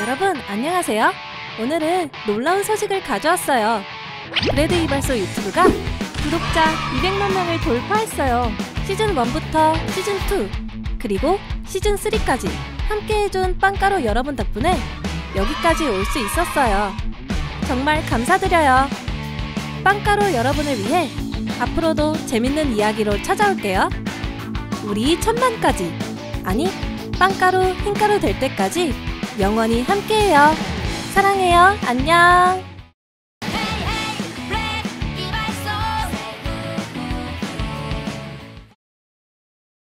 여러분 안녕하세요. 오늘은 놀라운 소식을 가져왔어요. 브래드 이발소 유튜브가 구독자 200만 명을 돌파했어요. 시즌1부터 시즌2 그리고 시즌3까지 함께해준 빵가루 여러분 덕분에 여기까지 올 수 있었어요. 정말 감사드려요. 빵가루 여러분을 위해 앞으로도 재밌는 이야기로 찾아올게요. 우리 1000만까지, 아니 빵가루 흰가루 될 때까지 영원히 함께해요. 사랑해요. 안녕.